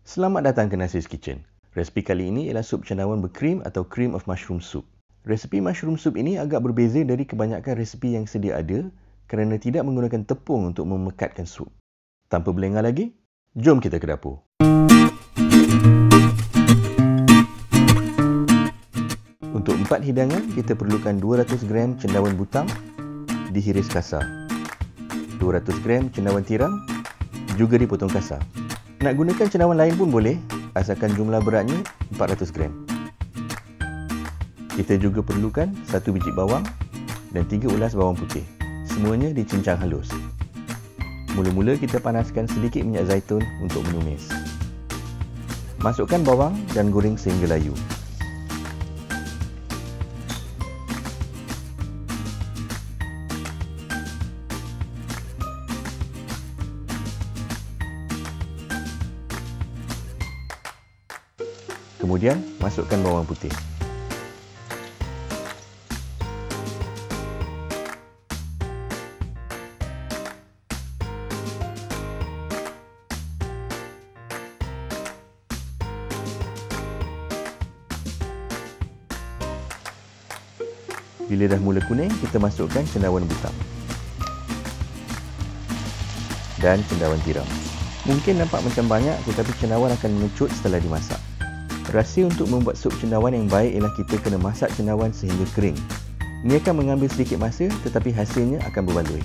Selamat datang ke Nasir's Kitchen. Resipi kali ini ialah sup cendawan berkrim atau cream of mushroom soup. Resipi mushroom soup ini agak berbeza dari kebanyakan resipi yang sedia ada kerana tidak menggunakan tepung untuk memekatkan sup. Tanpa berlengah lagi, jom kita ke dapur. Untuk 4 hidangan, kita perlukan 200 gram cendawan butang dihiris kasar, 200 gram cendawan tiram juga dipotong kasar. Nak gunakan cendawan lain pun boleh, asalkan jumlah beratnya 400 gram. Kita juga perlukan 1 biji bawang dan 3 ulas bawang putih. Semuanya dicincang halus. Mula-mula kita panaskan sedikit minyak zaitun untuk menumis. Masukkan bawang dan goreng sehingga layu. Kemudian, masukkan bawang putih. Bila dah mula kuning, kita masukkan cendawan butang dan cendawan tiram. Mungkin nampak macam banyak, tetapi cendawan akan mengecut setelah dimasak. Rahsia untuk membuat sup cendawan yang baik ialah kita kena masak cendawan sehingga kering. Ini akan mengambil sedikit masa, tetapi hasilnya akan berbaloi.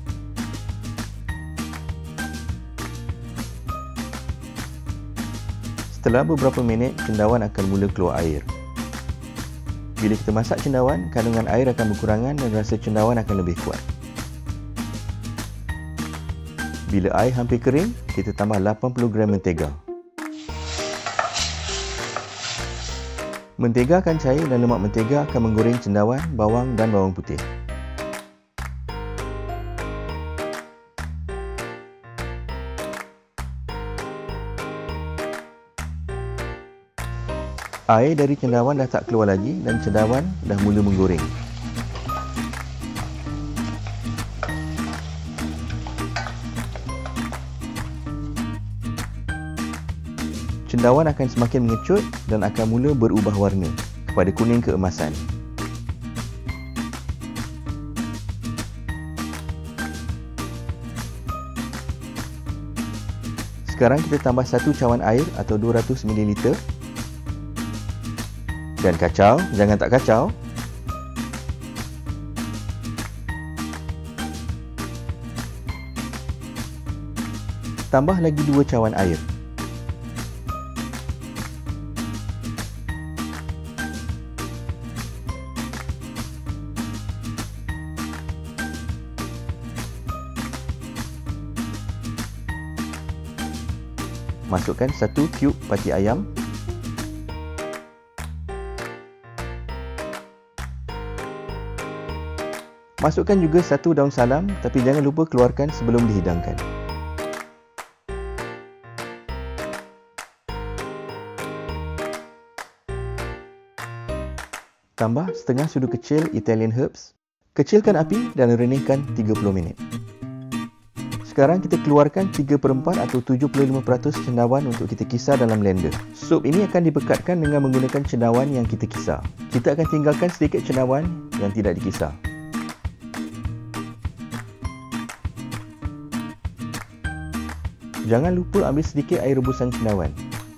Setelah beberapa minit, cendawan akan mula keluar air. Bila kita masak cendawan, kandungan air akan berkurangan dan rasa cendawan akan lebih kuat. Bila air hampir kering, kita tambah 80 gram mentega. Mentega akan cair dan lemak mentega akan menggoreng cendawan, bawang dan bawang putih. Air dari cendawan dah tak keluar lagi dan cendawan dah mula menggoreng. Cendawan akan semakin mengecut dan akan mula berubah warna kepada kuning keemasan. Sekarang kita tambah 1 cawan air atau 200 ml dan kacau, jangan tak kacau. Tambah lagi 2 cawan air. Masukkan 1 cube pati ayam. Masukkan juga 1 daun salam, tapi jangan lupa keluarkan sebelum dihidangkan. Tambah setengah sudu kecil Italian herbs. Kecilkan api dan renihkan 30 minit. Sekarang kita keluarkan 3/4 atau 75% cendawan untuk kita kisar dalam blender. Sup ini akan dipekatkan dengan menggunakan cendawan yang kita kisar. Kita akan tinggalkan sedikit cendawan yang tidak dikisar. Jangan lupa ambil sedikit air rebusan cendawan.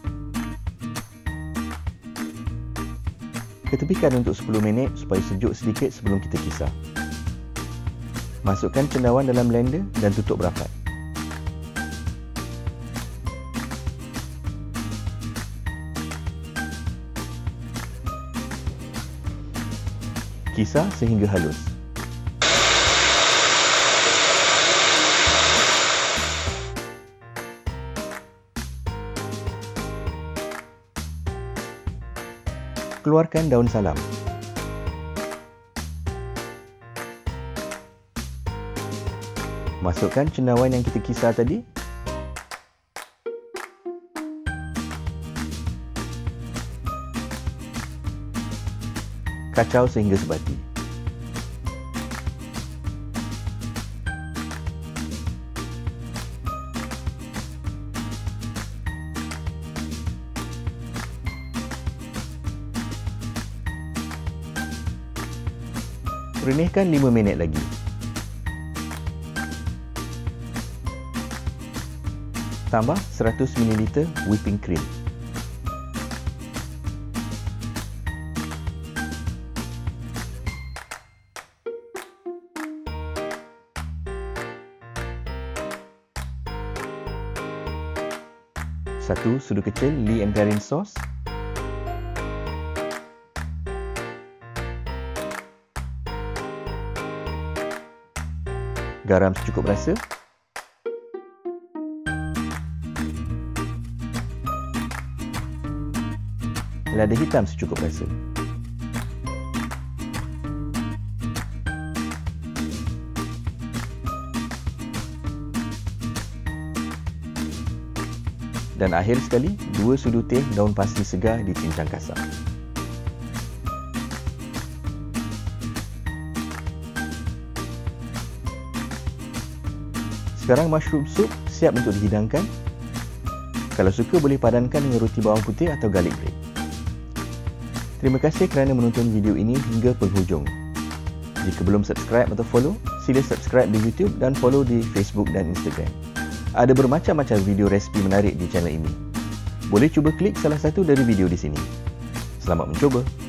Ketepikan untuk 10 minit supaya sejuk sedikit sebelum kita kisar. Masukkan cendawan dalam blender dan tutup rapat. Kisar sehingga halus. Keluarkan daun salam. Masukkan cendawan yang kita kisar tadi. Kacau sehingga sebati. Renihkan 5 minit lagi. Tambah 100 ml whipping cream. Satu sudu kecil Lee & Perrins sauce. Garam secukup rasa. Lada hitam secukup rasa. Dan akhir sekali, 2 sudu teh daun parsley segar dicincang kasar. Sekarang mushroom soup siap untuk dihidangkan. Kalau suka boleh padankan dengan roti bawang putih atau garlic bread. Terima kasih kerana menonton video ini hingga penghujung. Jika belum subscribe atau follow, sila subscribe di YouTube dan follow di Facebook dan Instagram. Ada bermacam-macam video resipi menarik di channel ini. Boleh cuba klik salah satu dari video di sini. Selamat mencuba!